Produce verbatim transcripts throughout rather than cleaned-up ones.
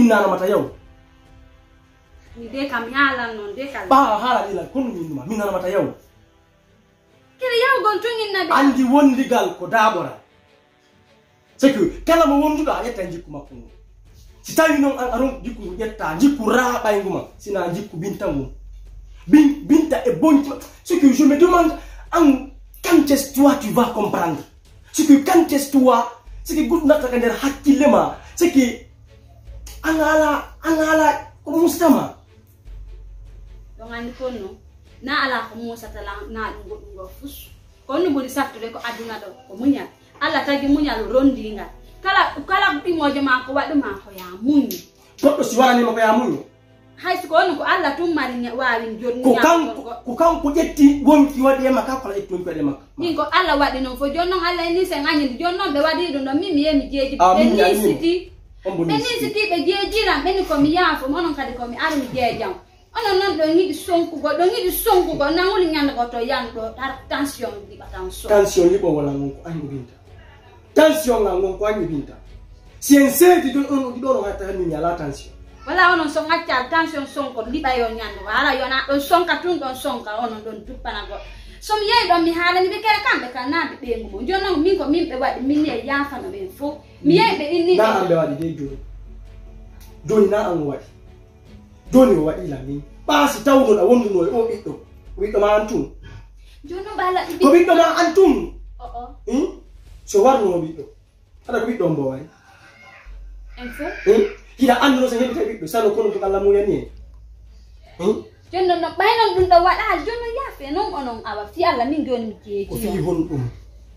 nana mata yow ni de kam hala non de kala ba hala ila kun min ma min nana mata yow kire yaw gon tungin na de andi wondigal ko dabora c'est que kala mo wonduda yetta jikku makko si tawi non an aron jikku yetta jikku raɓay nguma sina jikku bintangu bin binta e bonti c'est que je me demande en quand est-ce toi tu vas comprendre c'est que quand est-ce toi c'est que good nata ka der hakkille ma c'est que angala angala ko mustama don andi konno na ala ko musa tala na dum godum go fus konno buri sattude ko aduna do ko munyal alla tagi munyal rondinga kala kala bimoje ma ko wadu ma ko ya munyi goddo si warani ma ko ya munyi hay ko on ko alla tum mari wawi jonni ko kan ko kan ko jetti wonki wadi e makka ko la jetti wonki wadi e makka ni ko alla wadi non fo jonnon alla ni se ngani jonnon be wadi dum do mimi yemi jeji be ni siti be ni siti be jeji ran be ni ko mi yafo monon kadi ko mi ari mi jejam ono non do ngidi sonku go do ngidi sonku go nanguli nyanda ko to yando har tension di tension tension ni bo wala ngon ko angu binta tension nga ngon ko angu binta siense di do on di do no hata ni nyala tension wala ono so ngacca tension sonko liba yo nyando wala yo na do sonka tun don sonka ono don tupana go so mi yey do mi hala ni be kere kambe kana be be ngumo jono min ko min be wadi min ne yafa no be fo mi yey be inni na ambe wadi de joni joni na an wadi joni o wadi la min basi tawdo da wondu no o biddo biddo ma antum jono bala ko biddo ma antum o o hmm so warno no biddo ada ko biddo mbo way info hmm kila ando no se hebi biddo sano kono ko kala mu yani hmm jono no bayno dum do wada jono yafe non onon awa fi alla min joni mi jeji ko fi hon dum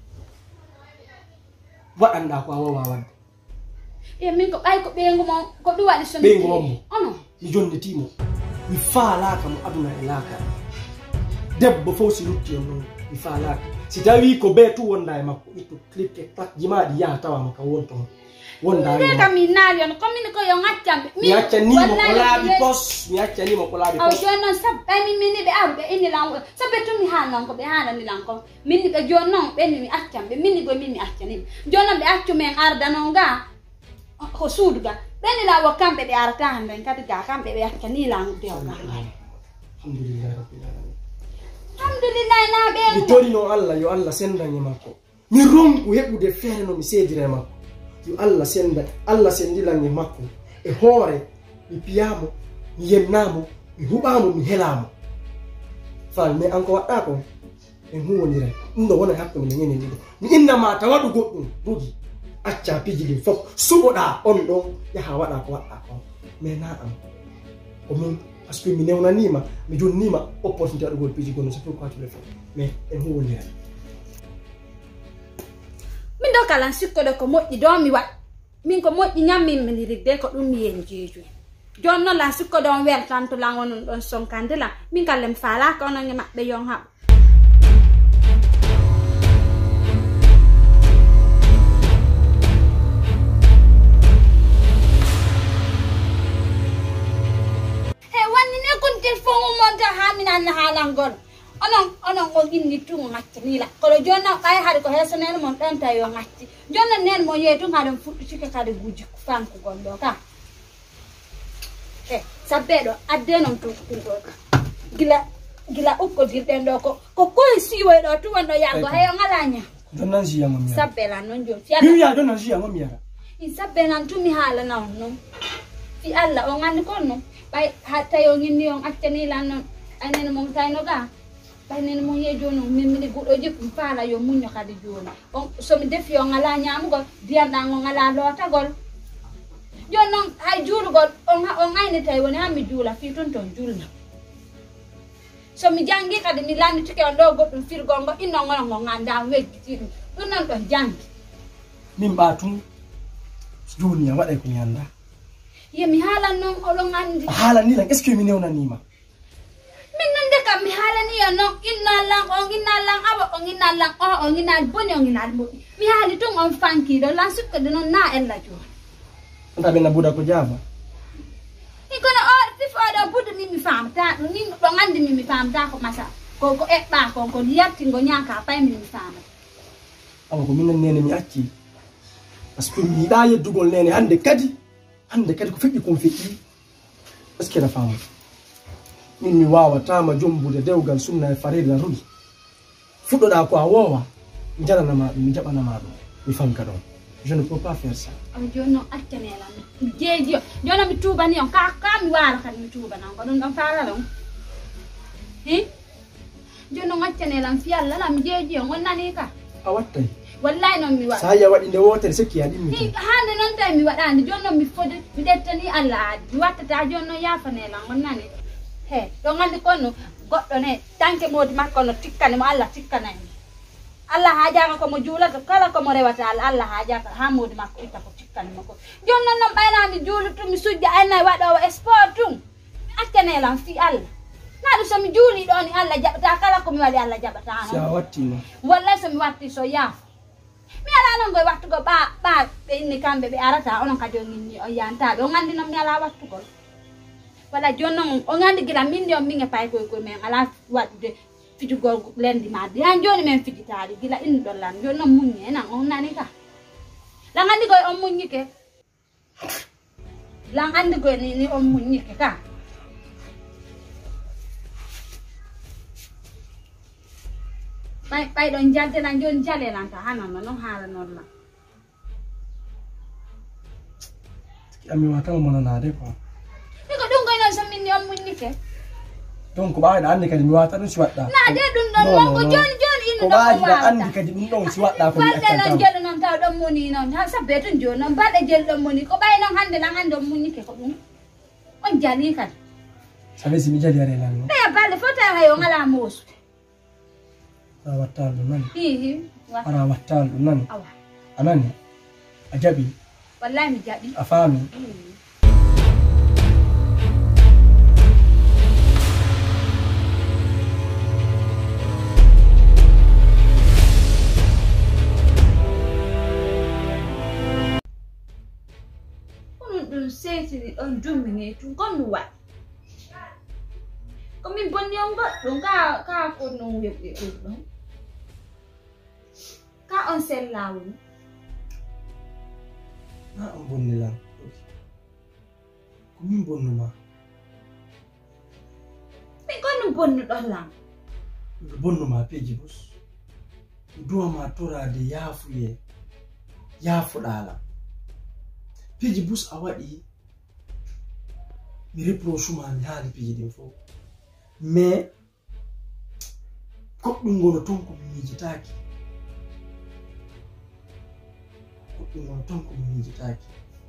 wadanda ko awa wan e min ko bay ko be ngumo ko du wadi so be ngumo ono mi jonde timo mi faalaka mo aduna e laka debbo fo si rutti on mi faalaka si tawi ko be tu wonda e makko itto clip e tak jimaadi ya tawa maka wonto wonda e ka mi nari on comme ni ko yo ngaccambe mi acca ni mo ko laabi pos mi acca ni mo ko laabi pos o jono sab ay mi mini be arbe eni lango sabe tu mi hanan ko be hanan ni lanko minni be jono be ni mi accambe minni go minni accani jono be accu men arda non ga ko suuduga beni la wo kambe be arta hande kadi ga kambe be accani lango de o ga alhamdulillah rabbil alamin alhamdulillah na be mi tori no Allah yo Allah senda ni makko mi ronku hebude fere no mi sedire makko yo Allah senda Allah sendila ni makko e hore mi piyamo mi yennamo mi hubamo mi helamo fal me anko wadda ko e huwonira ndo wona hakko mi nyene ni mi inna ma tawadu goddum rugi acca pijili fop suboda on don yaha wada ko wadda ko me na am o min parce que mi newna nima mi jonnima opportunité adu gol piji gono c'est pourquoi tu le fais mais e huwonira min do kala sikko de ko moddi do mi wat min ko moddi nyammi mi rigde ko dum mi en jeju jonno la sikko don wel tanto la wonon don sonkande la min kalem fala ko non mabbe yon ha he wani ne kun telefon monta ha min an halangol onon onon ko ginni tu ngatti ni la ko jonna kay hade ko hesonel mon tan tayo ngatti jonna nen mo yetu ngadam futti cike kade guji fanku gondo ka eh sabbedo addenon to to gila gila ukko dirden do ko ko ko siwo do tu wondo yango hayo ngalanya jonna jiya mo mi sabbela non jo fi mi ya jonna jiya mo mi ya in sabbela tu mi hala non non fi alla o ngani konno bay hatta yo nginni on accani lan non anen mo tayno ga baynen mo ye jono min mi gudo jikku faala yo munyo kadi jono on so mi defi yo ngala nyaamugo diam da ngo ngala lota gol jono hay julugol on on ngayne tay woni ha mi jula fi ton ton julna so mi jangi kadi mi landi tike on do goddum firgol ngo inno ngol ngo nganda wejjiti dum dum non do jangi min batum juniya wada ko nyanda ye mi hala non o do ngandi hala ni la est ce que mi newna nima min nande kam mi halani yo no inna lang on inna lang aba on inna lang o on inna boni on inna mo mi hali to on fanki do lan sukka de non na ella jo anta be na buda ko jaba ikono o tif o do budu ni mi famta ni do ngandi mi mi famta ko masa ko ko e ba ko ko yatti ngo nyaka pay mi mi famta awa ko min nene mi acci parce que mi da yeddugol nene hande kadi hande kadi ko feƴƴi kon feƴƴi est ce que na faamu min mi wawatama jombude dewgal sunna e farilla ruɗi fuɗɗoɗa ko a wowa mi jalanama ɗum mi jaɓanama ɗum mi fanka ɗon je ne peux pas faire ça o joni noon accanelam mi jeeji o joni mi tuubani on ka ka mi waala kadi mi tuubanan ko ɗum ɗon faalala on hi joni noon accanelam fi Allah la mi jeeji on on nani ka a wattay wallahi noon mi waɗa sa ya waɗi nde wotere sekki a ɗimmi hi hande noon tawi mi waɗani joni noon mi fodi mi ɗettani Allah aadi mi wattata joni noon yafanelam on nani he ɗo gandi konno goɗɗo ne tanke modi makko no tikkani mo Allah tikkanani Allah haajaka komo juulata kala komo rewata Allah Allah haajaka ha modi makko itta ko tikkani makko joni noon noon ɓaynami juulu tum mi sujja aynayi waɗowo sport tum mi accanelam fi Allah naɗum somi juuli ɗo ni Allah jaɓata kala komi waɗi Allah jaɓata si a wattima wallahi somi watti so yaafo mi ala noon koye wattugo ɓa ɓa ɓe inni kamɓe ɓe arata onon kadi on inni on yantaɓe on gandi noon mi ala wattugol wala joni noon on gandi gila min ndi on min e pay koye koye men ala waɗude fijugol lendi madde han joni men fijitali gila inni ɗon lan joni noon muñi enan on nani ka lan andi koye on muñike lan andi koye ni ni on muñike ka ɓay ɓay ɗon jaltelan joni jalelanta hanano noon haala noon lan ami watama monanade quoi mi ko ɗum koye noon so min ni on muñike donc ɓawiɗa andi kadi mi wata ɗum si waɗɗa na de ɗum ɗon wonko joni joni inu ko ɗon wajiɗa andi kadi ɗum ɗon si waɗɗa ko mi balɗe noon accantama jeɗo noon taw ɗon moni noon ha sabbe tun joni noon balɗe jeli ɗon moni ko ɓay noon hande lan andi on muñike ko ɗum on jali kadi sabe si mi jali are lan ɓeya balɗe fo tawi hay o ngala moosude ara wattal ɗum nani hihi ara wattal ɗum nani awa a nani a jaɓi wallahi mi jaɓi a faami ɗum setini ɗon dummini tun komi waɗi komin bonni on goɗɗum ka ka ko non weɓɓe ɗum ka on sellawol na on bonni lan ko min bonnuma min konno bonnuɗon lan miɗo bonnuma peji bus mi duwama torade yaafuye yaafuɗalam piji bus a waɗi mi reprochuma mi haali piji ɗin fof mais goɗɗum gono ton ko mi miijitaki goɗɗum gono ton ko mi miijitaki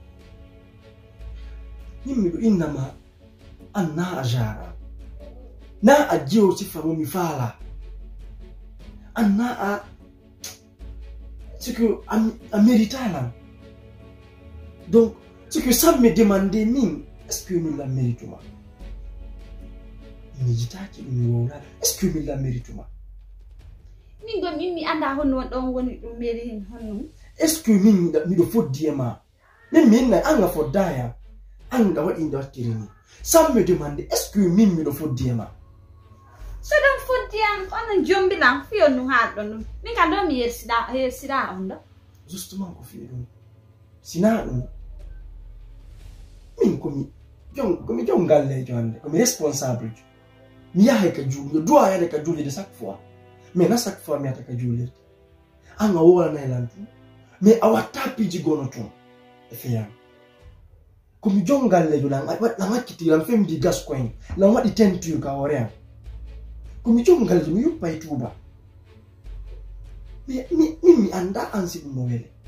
min miɗo innama an na a jara na a jiyo sifa mo mi faala an na a c'est que a méritalam donc c'est que ça me demandait min est-ce que min la mérituma mi jitaki ɗum mi wowla est-ce que min la mérituma min go min mi anda honno won ɗon woni ɗum meri hen honno est-ce que min miɗo foddi e ma min mi innayi an a foddaya an a waɗi nde wattiri ni ça me demandait est-ce que min miɗo foddi e ma so ɗon foddi an onon jombilan fiyon ɗum haala ɗon ɗum min kam ɗo mi yersiɗa yersiɗa on ɗo justement ko fiye ɗum sina ɗum min komi jon komi jon gallejo hande komi responsable jo mi yahay ka juulirde mi duwa yade ka juulirde chaque fois mais na chaque fois mi yata ka juulirde an a wolanay lan tum mais a watta piji gono toon e feyam komi jon gallejo lan lan hakkiti lan femdi gas koyen lan waɗi teinture ka hoore am komi jon gallejo mi yuppay tuuba mais min mi anda an si ɗum no wele